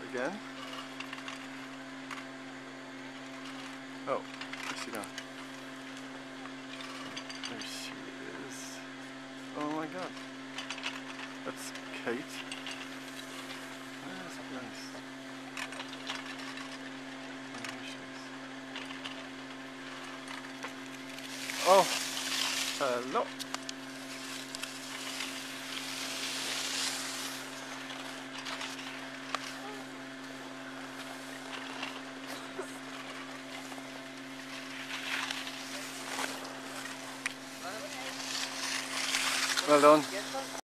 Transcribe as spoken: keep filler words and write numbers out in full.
again. Oh, where's she gone? There she is. Oh my god. That's Kate. That's nice. Oh, here she is. Oh, hello. Well done.